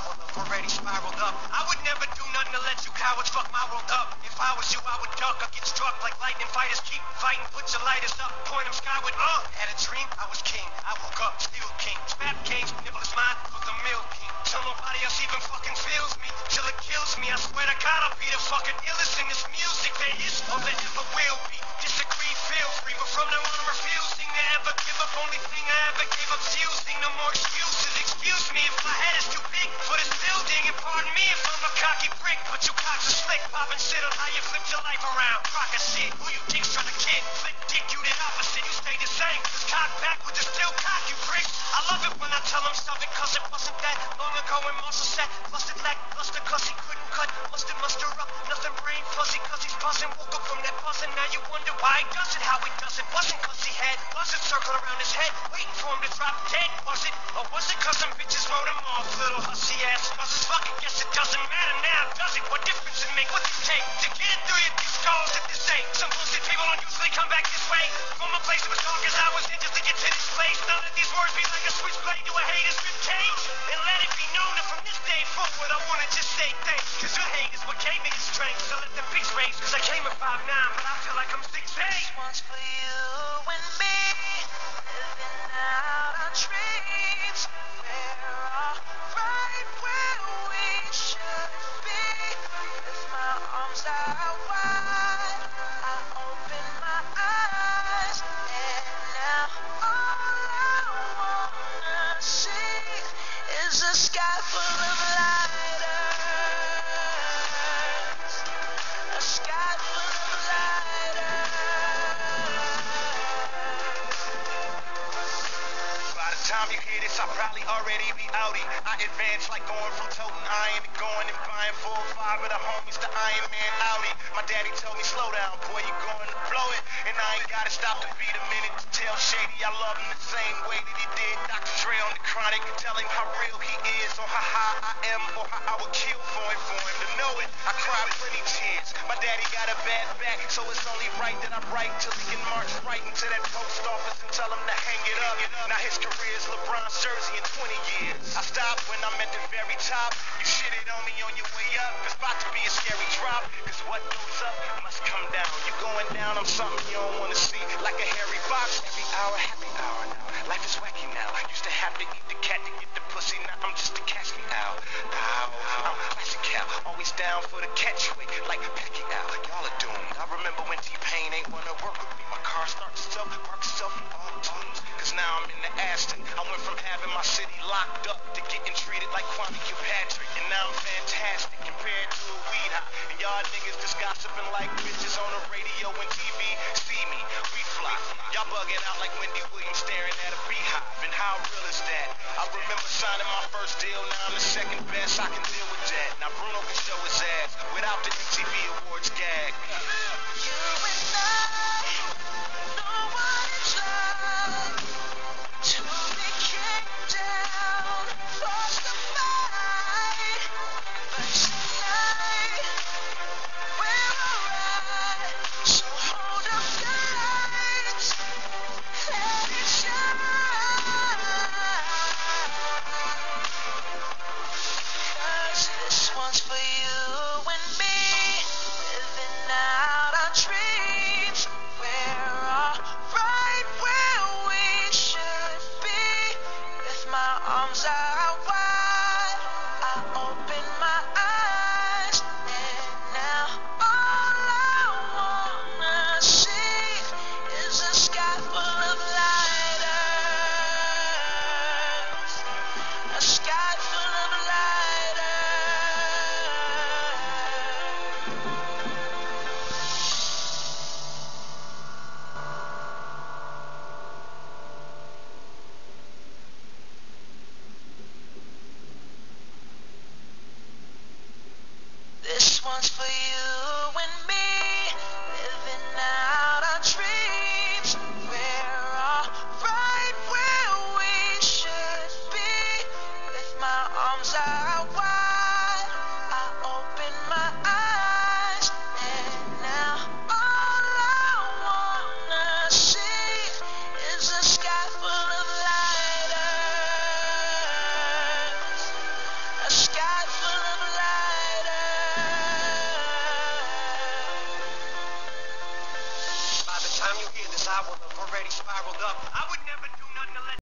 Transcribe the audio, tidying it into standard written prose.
unraveled up, already spiraled up. I would never do nothing to let you cowards fuck my world up. If I was you, I would duck or get struck like lightning. Fighters keep fighting, put your lighters up, point them skyward. Had a dream, I was king. I woke up, still king. Spap kings, nibble is mine, cook the milk king. Till nobody else even fucking feels me, till it kills me. I swear to God, I'll be the fucking illest in this music there is or there ever will be. Disagree, feel free, but from now on I'm refusing to ever give up. Only thing I ever gave up's using. No more excuses. Excuse me if my head is too big for this building, and pardon me if I'm a cocky prick. But you cocks are slick, popping shit on how you flipped your life around. Crock of shit, who you think's trying to kid? Flip dick, you did opposite. You stay the same. This cock backwards is still cock, you prick. I love it when I tell them something, cause it wasn't that long ago when Marshall said, busted lackluster, cause he couldn't cut. Muster up, nothing brain fuzzy, cause he's buzzing. Woke up from that buzzing, now you wonder why he does it, how he does it. Wasn't cause he had buzzard circle around his head, waiting for him to drop dead. Was it, or was it cause some bitches wrote him off? Little hussy ass buzzers, fucking guess it doesn't matter now, does it? What difference it make? What's it take to get it through your thick skulls at this age? Some bullshit people don't usually come back this way. From a place that was dark as I was in just to get to this place. Now let these words be like a switchblade to a hater's rib cage. And let it be known that from this day forward I wanna just say thanks. Cause your hate is what gave me the strength to let them pigs raise. Cause I came at 5'9", but I feel like I'm 6'8". This one's for you and me, living out our dreams. We're all right where we should be. With my arms out wide, I open my eyes, and now all I wanna see is a sky full of lighters. A sky full of lighters. By the time you hear this, I'll probably already be outie. I advance like going from toting iron to going and buying 4 or 5 of the homies to Iron Man Audi. My daddy told me, slow down, boy, you going to blow it. And I ain't gotta stop to beat a minute to tell Shady I love him the same way that he did Dr. Dre on the Chronic. Tell him how real he is, or how high I am, or how I would kill for him to know it. I cried plenty tears. My daddy got a bad back, so it's only right that I write till he can march right into that post office and tell him to hang it up. Now his career's LeBron's jersey in 20 years. I stopped when I'm at the very top. You shitted on me on your way up. It's about to be a scary drop, cause what goes up must come down. You going down, I'm something you don't wanna see, like a hairy fox. Every hour, happy hour now. Life is wacky now. Used to have to eat the cat to get the pussy, now I'm just a catch me out. I'm classic cow, always down for the catch weight, like Pacquiao. Y'all are doomed. I remember when T-Pain ain't wanna work with me. My car starts itself, parks itself in all tunes. Cause now I'm in the Aston. I went from having my city locked up to getting treated like Kwame Kilpatrick. And now I'm fantastic compared to a weed high. And y'all niggas just gossiping like bitches on the radio and TV. See me, we fly. Y'all bugging out like Wendy Williams staring at a beehive. And how real is that? I remember signing my first deal, now I'm the second best. I can deal with that. Now Bruno can show his ass without the MTV Awards gag. You and I know what it's like to be kicked down, forced to fight. But tonight we're alright. So hold up the lights, let it shine. 'Cause this one's for you and me, living out our dreams. We're all right where we should be. With my arms out wide, I open my eyes, and now all I wanna see is a sky full of lighters. A sky full of lighters. This one's for you and me, living out our dreams. We're all right where we should be. With my arms out wide, I open my eyes, and now all I wanna see is a sky full of lighters. A sky never do